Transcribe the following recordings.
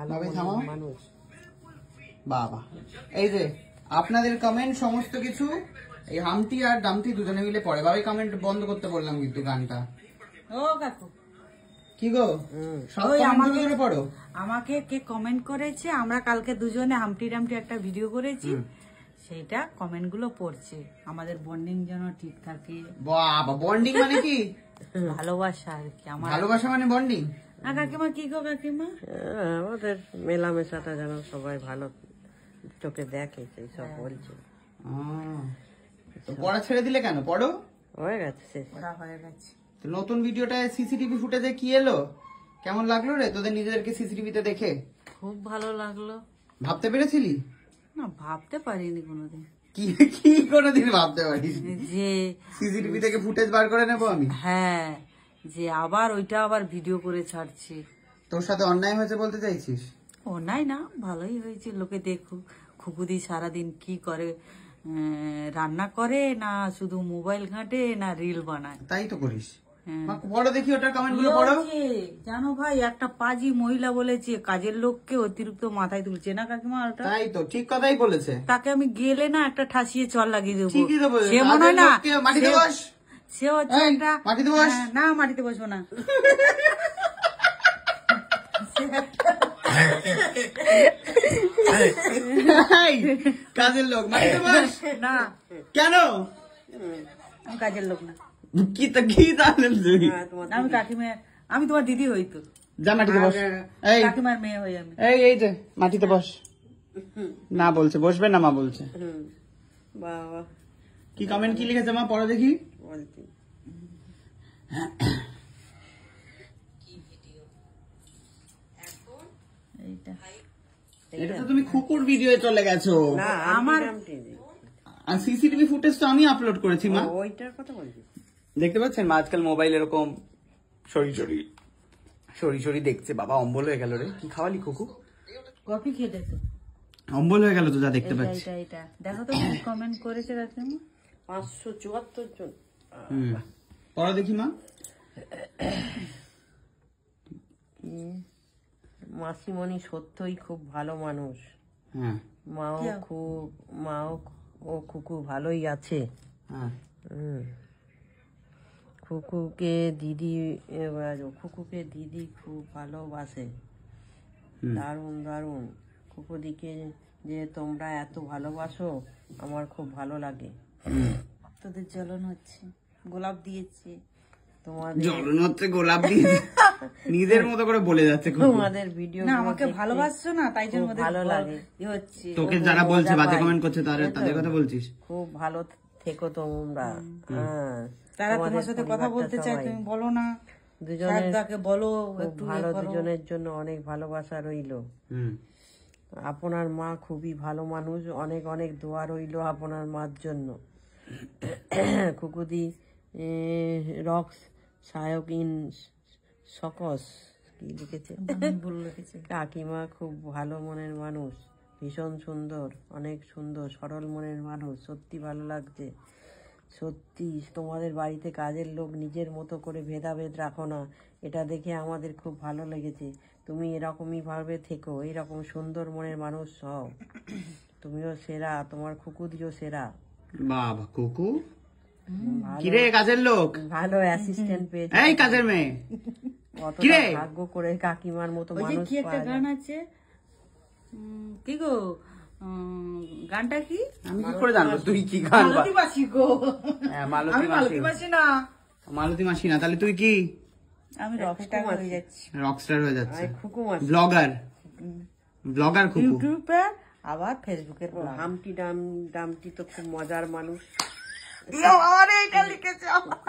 ভালো মানুষ। বাবা, এই যে আপনাদের কমেন্ট সমস্ত কিছু এই হামটি আর ডামটি দুজনে মিলে পড়ে। বাবাই কমেন্ট বন্ধ করতে বললাম কিন্তু গানটা। ও কাকু কি গো, সবাই আমাকে পড়ো। আমাকে কে কমেন্ট করেছে, আমরা কালকে দুজনে হামটি ডামটি একটা ভিডিও করেছি, সেইটা কমেন্ট গুলো পড়ছে। আমাদের বন্ডিং যেন ঠিক থাকে। বাবা, বন্ডিং মানে কি? ভালোবাসা আর কি। আমার ভালোবাসা মানে বন্ডিং। কাকিমা কি গো কাকিমা? আমাদের মেলামেশাটা যেন সবাই ভালো চোখে দেখে, সেই সব বলছে। পড়া ছেড়ে দিলে কেন? পড়ো। হয়ে গেছে, শেষ হয়ে গেছে। নতুন ভিডিওটায় সিসিটিভি ফুটেজে কি এলো, কেমন লাগলো রে তোদের নিজেদেরকে সিসিটিভিতে দেখে? খুব ভালো লাগলো। ভাবতে পেরেছিলি? না, ভাবতে পারিনি কোনোদিন। কি কোনোদিন ভাবতে পারিনি যে সিসিটিভি থেকে ফুটেজ বার করে নেবো আমি? হ্যাঁ, যে আবার ওইটা আবার ভিডিও করে ছাড়ছি। তোর সাথে অন্যায় হয়েছে বলতে চাইছিস? অন্যায় না, ভালোই হয়েছে। লোকে দেখুক খুকুদি সারাদিন কি করে, রান্না করে না শুধু মোবাইল ঘাঁটে না রিল বানায়। তাই তো করিস। পড়ো দেখি ওটার কমেন্ট গুলো পড়ো। জানো ভাই, একটা পাজি মহিলা বলেছে কাজের লোককে অতিরিক্ত মাথায় তুলছে না কাকিমা। ওটা তাই তো, ঠিক কথাই বলেছে। তাকে আমি গেলে না একটা ঠাসিয়ে চল লাগিয়ে দেবো। ঠিকই দেবো। সে মনে হয় না মাটিতে বস। সে হচ্ছে একটা মাটিতে বস। না, মাটিতে বসবো না। কাজের লোক মাটিতে বস না। কেন? আমি কাজের লোক না। কি তাহলে? আমি কাকিমা, আমি তোমার দিদি হইতো। যা মাটিতে বস। এই কাকিমার মেয়ে হই আমি। এই যে মাটিতে বস। না বলছে বসবে না, মা বলছে। বাবা, কি কমেন্ট কি লিখেছে মা, পড়ো দেখি। এটা তো তুমি খুকুর ভিডিও চলে গেছো। আমার আর সিসিটিভি ফুটেজ তো আমি আপলোড করেছি মা। ওইটার কথা বলছি। দেখতে পাচ্ছেন মা, আজকাল মোবাইল এরকম সরি দেখছে। বাবা, অম্বল হয়ে গেল রে। কি খাওয়ালি খুকু? কফি খেয়ে দেখো। অম্বল হয়ে গেল তো, যা দেখতে পাচ্ছি। এটা দেখো তো কমেন্ট করেছে কাকিমা। 574 জন। পড়া দেখি মা। মাসিমণি সত্যই খুব ভালো মানুষ। হ্যাঁ, মাও ও খুকু ভালোই আছে। হ্যাঁ। খুকুকে দিদি খুব ভালোবাসে। দারুণ। খুকুদিকে যে তোমরা এত ভালোবাসো আমার খুব ভালো লাগে। তোদের জ্বলন হচ্ছে, গোলাপ দিয়েছে। জ্বলন হচ্ছে, গোলাপ দিয়েছে। নিজের মতো করে বলে যাচ্ছে। তোমাদের ভিডিও না, আমাকে ভালোবাসছো না, তাই জন্য ভালো লাগে। তোকে যারা বলছে বাজে কমেন্ট করছে তাদের কথা বলছিস? খুব ভালো থেকো তোমরা। তারা তোমার সাথে কথা বলতে চায়, তুমি বলো না। দুজনকে বলো একটু ভালো, দুজনের জন্য অনেক ভালোবাসা রইলো। আপনার মা খুবই ভালো মানুষ, অনেক অনেক দোয়া রইলো আপনার মার জন্য। খুকুদি রক্স সায়ক ইন সকস কি লিখেছে? কাকিমা খুব ভালো মনের মানুষ, ভীষণ সুন্দর, অনেক সুন্দর, সরল মনের মানুষ। সত্যি ভালো লাগছে। সত্যি তোমাদের বাড়িতে কাজের লোক নিজের মতো করে ভেদাভেদ রাখো না, এটা দেখে আমাদের খুব ভালো লেগেছে। তুমি এরকমই ভাবে থেকো, এরকম সুন্দর মনের মানুষ হও। তুমিও সেরা, তোমার খুকুদিও সেরা। বাবা, কুকু কিরে কাজের লোক, ভালো অ্যাসিস্ট্যান্ট পেয়েছে। এই কাজের মেয়ে, কতটা ভাগ্য করে কাকিমার মতো মানুষ কি একটা গান আছে, কি গো গানটা কি? আমি কি করে জানবো তুই কি গান? মালতী মাসি গো। আমি মালতী মাসি না। মালতী মাসি না, তাহলে তুই কি? আমি রকস্টার হয়ে যাচ্ছি। রকস্টার হয়ে যাচ্ছে, ব্লগার খুকু। ইউটিউবে আবার ফেসবুকের। হামটি ডামটি তো খুব মজার মানুষ। এটা লিখেছে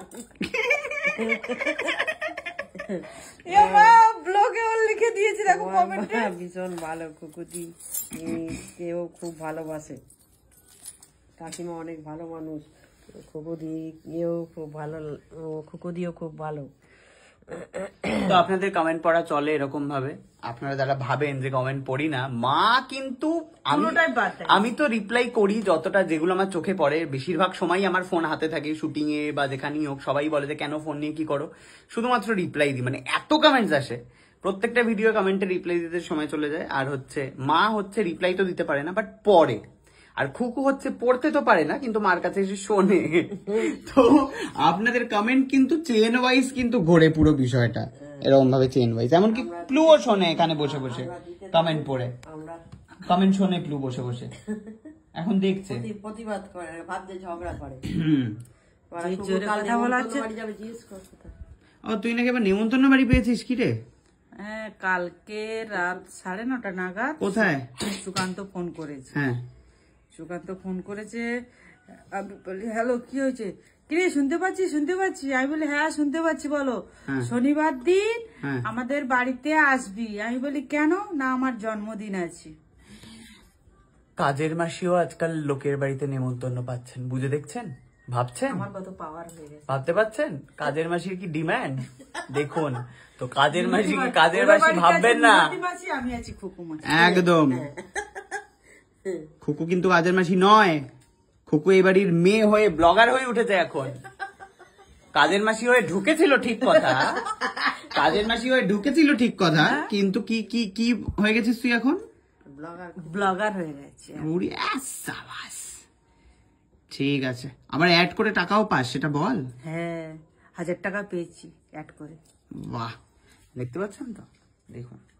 ব্লগে লিখে দিয়েছি, দেখো কমেন্টে। ভীষণ ভালো, খুকুদি কেও খুব ভালোবাসে। কাকিমা অনেক ভালো মানুষ, খুকুদিও খুব ভালো, খুকুদিও খুব ভালো। তো আপনাদের কমেন্ট পড়া চলে এরকম ভাবে? আপনারা যারা ভাবেন যে কমেন্ট পড়ি না, মা কিন্তু আমি তো রিপ্লাই করি যতটা, যেগুলো আমার চোখে পড়ে। বেশিরভাগ সময় আমার ফোন হাতে থাকে, শুটিং এ বা যেখানেই হোক। সবাই বলে যে কেন ফোন নিয়ে কি করো, শুধুমাত্র রিপ্লাই দিই। মানে এত কমেন্টস আসে, প্রত্যেকটা ভিডিও কমেন্টে রিপ্লাই দিতে সময় চলে যায়। আর হচ্ছে মা হচ্ছে রিপ্লাই তো দিতে পারে না, বাট পড়ে। আর খুকু হচ্ছে পড়তে তো পারে না, কিন্তু মার কাছে এসে শোনে। তো আপনাদের কমেন্ট কিন্তু চেন ওয়াইজ কিন্তু ঘোরে পুরো বিষয়টা, এরকম ভাবে চেন ওয়াইজ। এমনকি প্লুও শোনে এখানে বসে বসে কমেন্ট পড়ে, কমেন্ট শোনে প্লু বসে বসে, এখন দেখছে প্রতিবাদ করে, ভাবছে ঝগড়া করে। কথা বলা হচ্ছে। ও তুই নাকি এবার নেমন্তন্ন বাড়ি পেয়েছিস কি রে? হ্যাঁ, কালকে রাত 9:30 নাগাদ। কোথায়? সুকান্ত ফোন করেছে। হ্যাঁ, সুকান্ত ফোন করেছে। আমি বলি হ্যালো, কি হয়েছে? কিরে শুনতে পাচ্ছি? আমি বলি হ্যাঁ শুনতে পাচ্ছি, বলো। শনিবার দিন আমাদের বাড়িতে আসবি। আমি বলি কেন? না আমার জন্মদিন আছে। কাজের মাসিও আজকাল লোকের বাড়িতে নেমন্তন্ন পাচ্ছেন, বুঝে দেখছেন, ভাবছেন আমার কত পাওয়ার হয়ে গেছে, ভাবতে পাচ্ছেন কাজের মাসির কি ডিমান্ড দেখুন। তো কাজের মাসি কি কাজের মাসি ভাববেন না, আমি আছি খুকু মাসি। একদম। খুকু কিন্তু কাজের মাসি নয়, খুকু এই বাড়ির মেয়ে হয়ে ব্লগার হয়ে উঠেছে এখন। কাজের মাসি হয়ে ঢুকেছিল ঠিক কথা, কাজের মাসি হয়ে ঢুকেছিল ঠিক কথা, কিন্তু কি কি কি হয়ে গেছিস তুই এখন? ব্লগার হয়ে গেছে। ঠিক আছে, আবার অ্যাড করে টাকাও পাস, সেটা বল। হ্যাঁ, 1000 টাকা পেয়েছি অ্যাড করে। বাহ, দেখতে পাচ্ছেন তো, দেখুন।